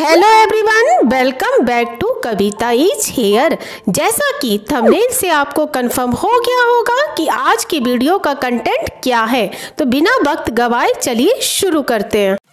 Hello everyone, welcome back to Kavita is here. जैसा कि thumbnail से आपको कंफर्म हो गया होगा कि आज की वीडियो का कंटेंट क्या है, तो बिना वक्त गवाए चलिए शुरू करते हैं।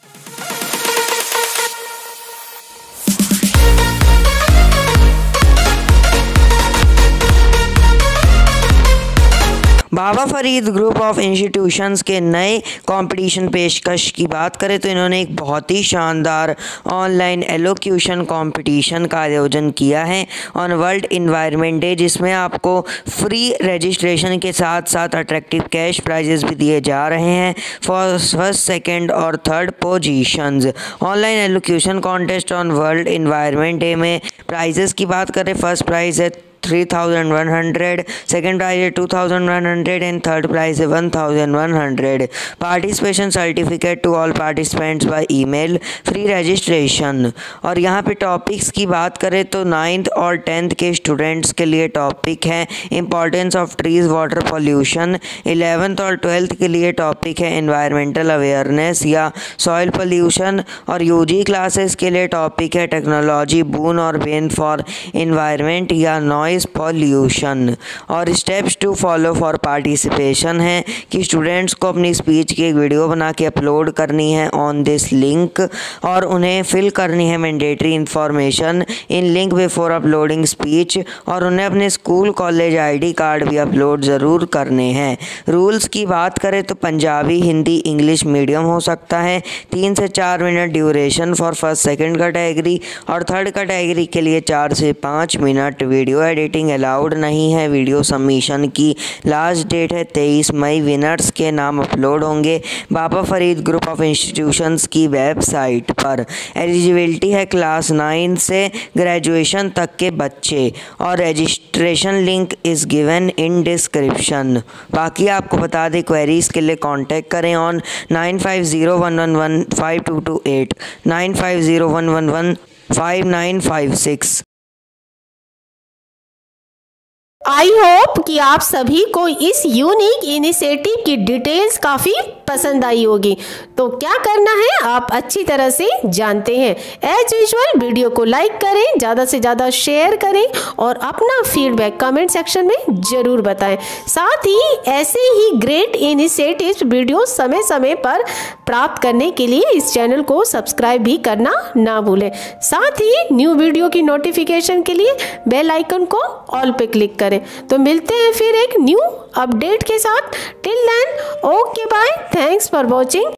Baba Farid group of institutions के नए कंपटीशन पेशकश की बात करें तो इन्होंने एक बहुत ही शानदार ऑनलाइन एलोक्यूशन कंपटीशन का आयोजन किया है ऑन वर्ल्ड इन्वायरमेंट डे, जिसमें आपको फ्री रजिस्ट्रेशन के साथ साथ अट्रैक्टिव कैश प्राइजेस भी दिए जा रहे हैं फॉर फर्स्ट, सेकंड और third positions. Online elocution contest on world environment day में प्राइजेस की बात करें, फर्स्ट प्राइज़ है 3100, सेकेंड प्राइज है 2100 एंड थर्ड प्राइज है 1100। Participation certificate to all participants by email, free registration. और यहाँ पे टॉपिक्स की बात करें तो 9th और 10th के स्टूडेंट्स के लिए टॉपिक है importance of trees water pollution. 11th और 12th के लिए टॉपिक है एनवायरमेंटल अवेयरनेस या सॉइल पॉल्यूशन। और यूजी क्लासेस के लिए टॉपिक है टेक्नोलॉजी बून और बेन फॉर एनवायरमेंट या नॉइज पॉल्यूशन। और steps to follow for participation है कि स्टूडेंट्स को अपनी स्पीच की एक वीडियो बना के अपलोड करनी है ऑन दिस लिंक, और उन्हें फिल करनी है mandatory information in link before uploading speech, और उन्हें अपने स्कूल कॉलेज आईडी कार्ड भी अपलोड ज़रूर करने हैं। रूल्स की बात करें तो पंजाबी, हिंदी, इंग्लिश मीडियम हो सकता है। 3 से 4 minute duration for first, second category, और थर्ड कैटेगरी के लिए 4 से 5 मिनट। वीडियो एडिटिंग अलाउड नहीं है। वीडियो सबमिशन की लास्ट डेट है 23 मई। विनर्स के नाम अपलोड होंगे Baba Farid group of institutions की वेबसाइट पर। एलिजिबिलिटी है क्लास 9 से ग्रेजुएशन तक के बच्चे, और registration link is given in description. बाकी आपको बता दें, क्वेरीज़ के लिए कांटेक्ट करें ऑन 9501115228 9501115956। आई होप कि आप सभी को इस यूनिक इनिशिएटिव की डिटेल्स काफ़ी पसंद आई होगी। तो क्या करना है आप अच्छी तरह से जानते हैं। एज यूजुअल वीडियो को लाइक करें, ज़्यादा से ज़्यादा शेयर करें और अपना फीडबैक कमेंट सेक्शन में ज़रूर बताएं। साथ ही ऐसे ही ग्रेट इनिशिएटिव्स वीडियो समय समय पर प्राप्त करने के लिए इस चैनल को सब्सक्राइब भी करना ना भूलें। साथ ही न्यू वीडियो की नोटिफिकेशन के लिए बेल आइकन को ऑल पे क्लिक करें। तो मिलते हैं फिर एक न्यू अपडेट के साथ। Till then, okay bye, thanks for watching.